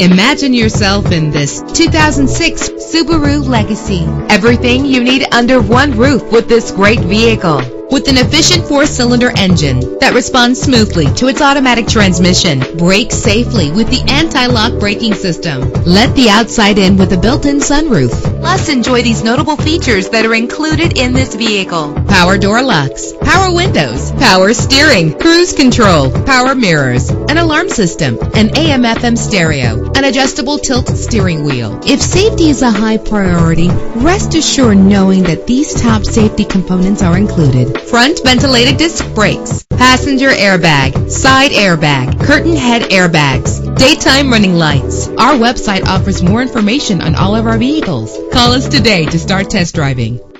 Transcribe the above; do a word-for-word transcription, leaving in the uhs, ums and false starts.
Imagine yourself in this two thousand six Subaru Legacy. Everything you need under one roof with this great vehicle. With an efficient four-cylinder engine that responds smoothly to its automatic transmission, brakes safely with the anti-lock braking system. Let the outside in with a built-in sunroof. Plus, enjoy these notable features that are included in this vehicle: power door locks, power windows, power steering, cruise control, power mirrors, an alarm system, an A M F M stereo, an adjustable tilt steering wheel. If safety is a high priority, rest assured knowing that these top safety components are included: front ventilated disc brakes, passenger airbag, side airbag, curtain head airbags, daytime running lights. Our website offers more information on all of our vehicles. Call us today to start test driving.